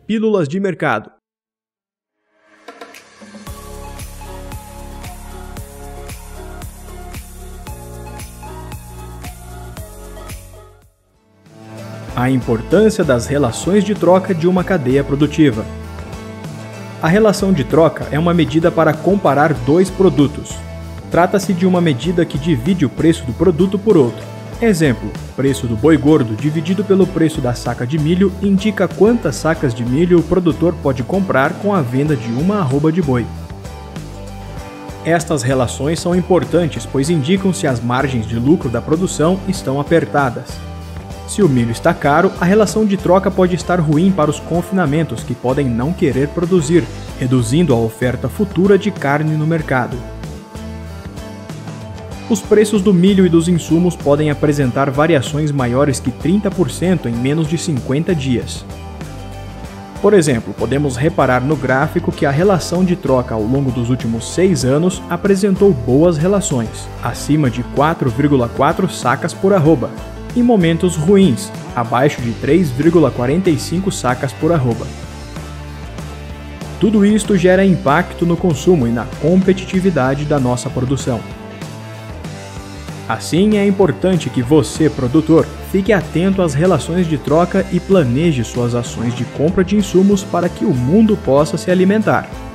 Pílulas de Mercado. A importância das relações de troca de uma cadeia produtiva. A relação de troca é uma medida para comparar dois produtos. Trata-se de uma medida que divide o preço do produto por outro. Exemplo: preço do boi gordo dividido pelo preço da saca de milho indica quantas sacas de milho o produtor pode comprar com a venda de uma arroba de boi. Estas relações são importantes, pois indicam se as margens de lucro da produção estão apertadas. Se o milho está caro, a relação de troca pode estar ruim para os confinamentos, que podem não querer produzir, reduzindo a oferta futura de carne no mercado. Os preços do milho e dos insumos podem apresentar variações maiores que 30% em menos de 50 dias. Por exemplo, podemos reparar no gráfico que a relação de troca ao longo dos últimos 6 anos apresentou boas relações, acima de 4,4 sacas por arroba. Em momentos ruins, abaixo de 3,45 sacas por arroba. Tudo isto gera impacto no consumo e na competitividade da nossa produção. Assim, é importante que você, produtor, fique atento às relações de troca e planeje suas ações de compra de insumos para que o mundo possa se alimentar.